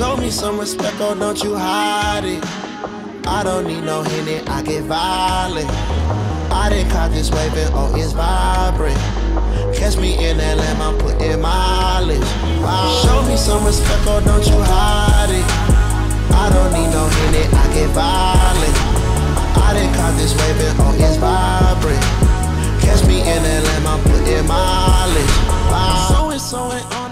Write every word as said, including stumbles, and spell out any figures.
Show me some respect, oh, don't you hide it. I don't need no Henny, I get violent. I done caught this wave and oh, it's vibrant. Catch me in that lamb, I'm putting mileage. Wow. Show me some respect, oh, don't you hide it. I don't need no Henny, I get violent. I done caught this wave and oh, it's vibrant. Catch me in that lamb, I'm putting mileage. Wow. So it's so it on.